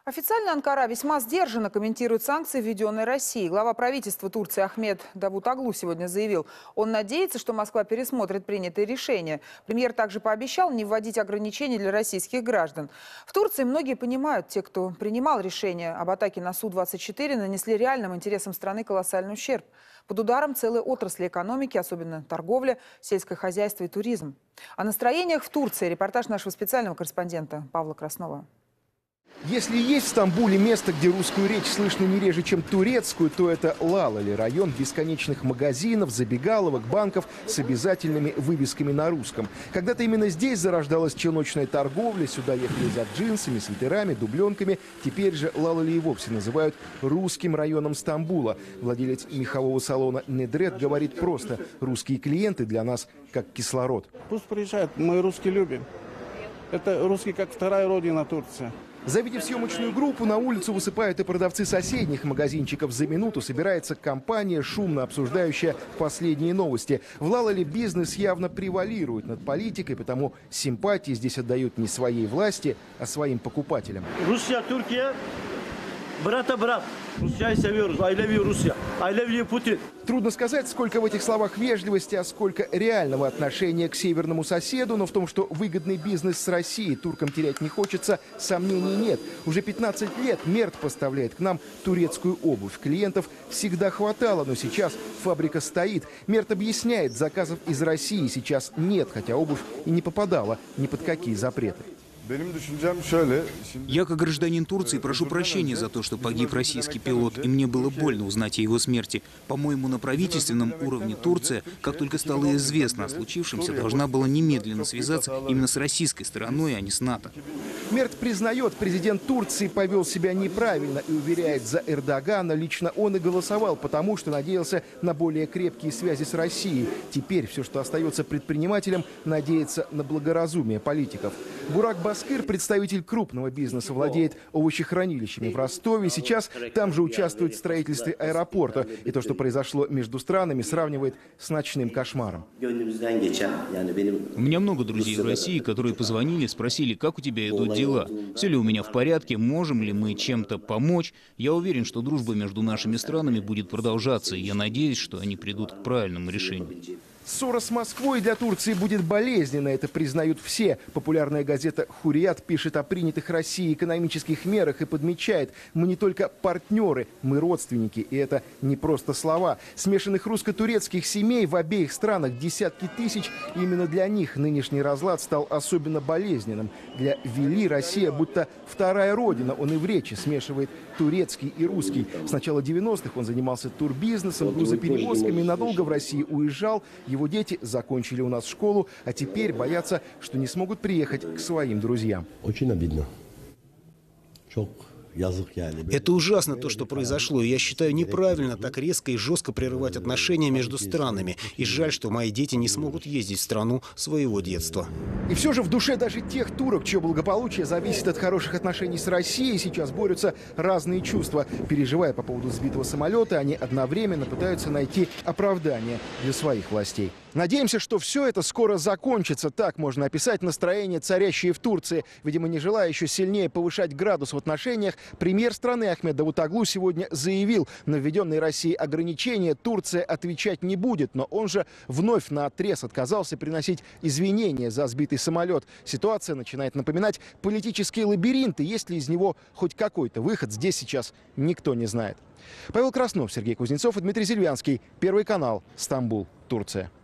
Официально Анкара весьма сдержанно комментирует санкции, введенные Россией. Глава правительства Турции Ахмед Давутоглу сегодня заявил, он надеется, что Москва пересмотрит принятые решения. Премьер также пообещал не вводить ограничений для российских граждан. В Турции многие понимают, те, кто принимал решение об атаке на Су-24, нанесли реальным интересам страны колоссальный ущерб. Под ударом целой отрасли экономики, особенно торговля, сельское хозяйство и туризм. О настроениях в Турции репортаж нашего специального корреспондента Павла Краснова. Если есть в Стамбуле место, где русскую речь слышно не реже, чем турецкую, то это Лалали, район бесконечных магазинов, забегаловок, банков с обязательными вывесками на русском. Когда-то именно здесь зарождалась челночная торговля, сюда ехали за джинсами, свитерами, дубленками. Теперь же Лалали и вовсе называют русским районом Стамбула. Владелец мехового салона «Недрет» говорит просто: русские клиенты для нас как кислород. Пусть приезжают, мы русские любим. Это русский как вторая родина Турции. Завидев съемочную группу, на улицу высыпают и продавцы соседних магазинчиков. За минуту собирается компания, шумно обсуждающая последние новости. В Лалали бизнес явно превалирует над политикой, потому симпатии здесь отдают не своей власти, а своим покупателям. Rusya, Türkiye, brata brat. Rusya'yı seviyoruz. I love you, Rusya. I love you, Putin. Трудно сказать, сколько в этих словах вежливости, а сколько реального отношения к северному соседу. Но в том, что выгодный бизнес с Россией туркам терять не хочется, сомнений нет. Уже 15 лет Мерт поставляет к нам турецкую обувь. Клиентов всегда хватало, но сейчас фабрика стоит. Мерт объясняет, заказов из России сейчас нет, хотя обувь и не попадала ни под какие запреты. Я, как гражданин Турции, прошу прощения за то, что погиб российский пилот, и мне было больно узнать о его смерти. По-моему, на правительственном уровне Турция, как только стало известно о случившемся, должна была немедленно связаться именно с российской стороной, а не с НАТО. Мерт признает, президент Турции повел себя неправильно и уверяет, за Эрдогана лично он и голосовал, потому что надеялся на более крепкие связи с Россией. Теперь все, что остается предпринимателям, надеяться на благоразумие политиков. Бурак Баскыр, представитель крупного бизнеса, владеет овощехранилищами в Ростове. Сейчас там же участвует в строительстве аэропорта. И то, что произошло между странами, сравнивает с ночным кошмаром. У меня много друзей в России, которые позвонили, спросили, как у тебя идут дела, все ли у меня в порядке, можем ли мы чем-то помочь. Я уверен, что дружба между нашими странами будет продолжаться, и я надеюсь, что они придут к правильному решению. Ссора с Москвой для Турции будет болезненна, это признают все. Популярная газета «Хурият» пишет о принятых Россией экономических мерах и подмечает: мы не только партнеры, мы родственники. И это не просто слова. Смешанных русско-турецких семей в обеих странах десятки тысяч. И именно для них нынешний разлад стал особенно болезненным. Для Вели Россия будто вторая родина. Он и в речи смешивает турецкий и русский. С начала 90-х он занимался турбизнесом, грузоперевозками, надолго в России уезжал. Его дети закончили у нас школу, а теперь боятся, что не смогут приехать к своим друзьям. Очень обидно. Это ужасно, то, что произошло. И я считаю неправильно так резко и жестко прерывать отношения между странами. И жаль, что мои дети не смогут ездить в страну своего детства. И все же в душе даже тех турок, чье благополучие зависит от хороших отношений с Россией, сейчас борются разные чувства. Переживая по поводу сбитого самолета, они одновременно пытаются найти оправдание для своих властей. Надеемся, что все это скоро закончится. Так можно описать настроение, царящее в Турции. Видимо, не желая еще сильнее повышать градус в отношениях, премьер страны Ахмед Давутоглу сегодня заявил: на введенные Россией ограничения Турция отвечать не будет. Но он же вновь наотрез отказался приносить извинения за сбитый самолет. Ситуация начинает напоминать политический лабиринт. И есть ли из него хоть какой-то выход, здесь сейчас никто не знает. Павел Краснов, Сергей Кузнецов и Дмитрий Зельвянский. Первый канал. Стамбул, Турция.